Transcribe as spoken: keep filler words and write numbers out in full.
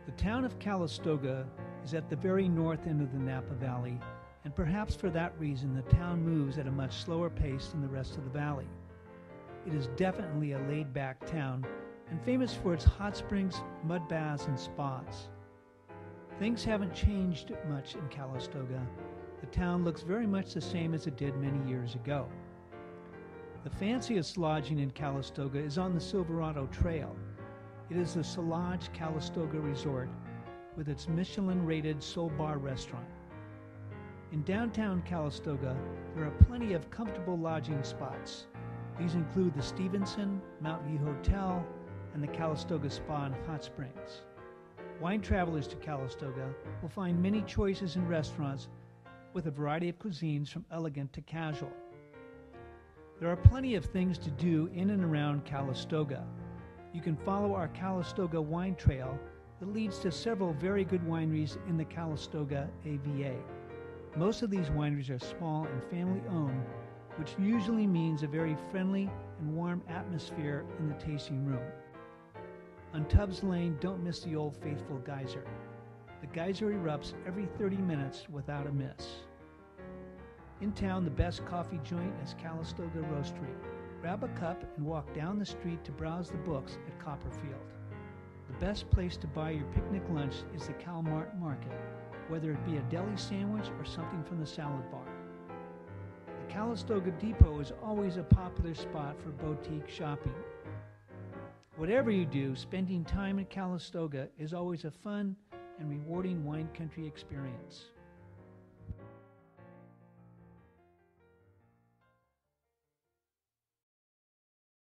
The town of Calistoga is at the very north end of the Napa Valley, and perhaps for that reason the town moves at a much slower pace than the rest of the valley. It is definitely a laid-back town and famous for its hot springs, mud baths, and spas. Things haven't changed much in Calistoga. The town looks very much the same as it did many years ago. The fanciest lodging in Calistoga is on the Silverado Trail. It is the Solage Calistoga Resort with its Michelin-rated Soul Bar restaurant. In downtown Calistoga, there are plenty of comfortable lodging spots. These include the Stevenson, Mount View Hotel, and the Calistoga Spa and Hot Springs. Wine travelers to Calistoga will find many choices in restaurants with a variety of cuisines from elegant to casual. There are plenty of things to do in and around Calistoga. You can follow our Calistoga wine trail that leads to several very good wineries in the Calistoga A V A. Most of these wineries are small and family-owned, which usually means a very friendly and warm atmosphere in the tasting room. On Tubbs Lane, don't miss the Old Faithful Geyser. The geyser erupts every thirty minutes without a miss. In town, the best coffee joint is Calistoga Roastery. Grab a cup and walk down the street to browse the books at Copperfield. The best place to buy your picnic lunch is the Cal-Mart Market, whether it be a deli sandwich or something from the salad bar. The Calistoga Depot is always a popular spot for boutique shopping. Whatever you do, spending time in Calistoga is always a fun and rewarding wine country experience.